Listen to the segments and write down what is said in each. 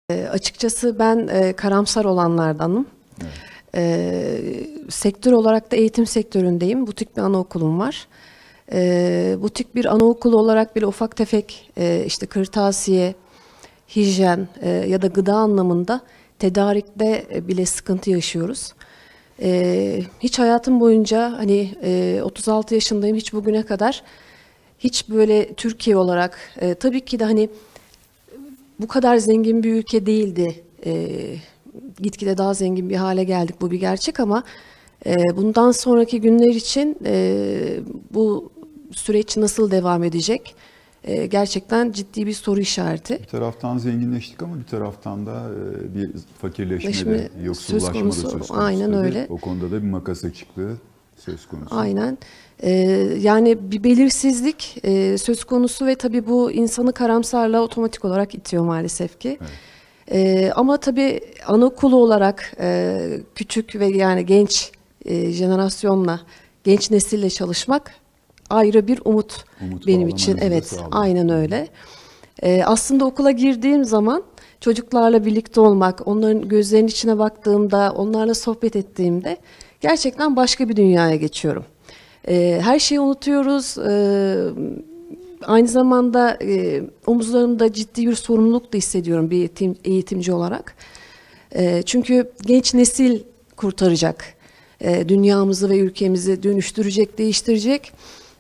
Açıkçası ben karamsar olanlardanım. Evet. Sektör olarak da eğitim sektöründeyim. Butik bir anaokulum var. Butik bir anaokulu olarak bile ufak tefek işte kırtasiye, hijyen ya da gıda anlamında tedarikte bile sıkıntı yaşıyoruz. Hiç hayatım boyunca hani 36 yaşındayım, hiç bugüne kadar hiç böyle Türkiye olarak tabii ki de hani bu kadar zengin bir ülke değildi. Gitgide daha zengin bir hale geldik, bu bir gerçek, ama bundan sonraki günler için bu süreç nasıl devam edecek? Gerçekten ciddi bir soru işareti. Bir taraftan zenginleştik ama bir taraftan da bir fakirleşme Leşme de, yoksullaşma da söz konusu. Aynen tabii. öyle. O konuda da bir makas açıklığı söz konusu. Aynen. Yani bir belirsizlik söz konusu ve tabii bu insanı karamsarlığa otomatik olarak itiyor maalesef ki. Evet. Ama tabii anaokulu olarak küçük ve yani genç jenerasyonla, genç nesille çalışmak ayrı bir umut benim için. bağlamanızı da Evet, sağlıyor. aynen öyle. Aslında okula girdiğim zaman çocuklarla birlikte olmak, onların gözlerinin içine baktığımda, onlarla sohbet ettiğimde gerçekten başka bir dünyaya geçiyorum. Her şeyi unutuyoruz. Aynı zamanda omuzlarımda ciddi bir sorumluluk da hissediyorum bir eğitimci olarak. Çünkü genç nesil kurtaracak. Dünyamızı ve ülkemizi dönüştürecek, değiştirecek.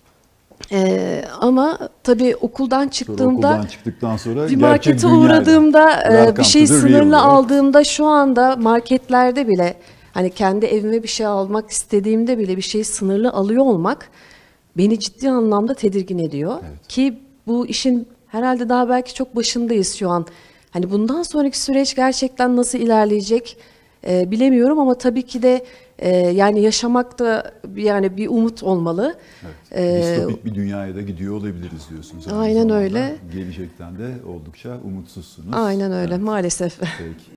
Ama tabii okuldan çıktığımda, Çıktıktan sonra bir markete uğradığımda, bir şey sınırlı aldığımda, şu anda marketlerde bile hani kendi evime bir şey almak istediğimde bile bir şey sınırlı alıyor olmak beni ciddi anlamda tedirgin ediyor. Evet. Ki bu işin herhalde daha belki çok başındayız şu an. Hani bundan sonraki süreç gerçekten nasıl ilerleyecek bilemiyorum, ama tabii ki de yani yaşamak da yani bir umut olmalı. Evet. Distopik bir dünyaya da gidiyor olabiliriz diyorsunuz. Aynen öyle. Gelecekten de oldukça umutsuzsunuz. Aynen öyle, Evet. maalesef. Peki.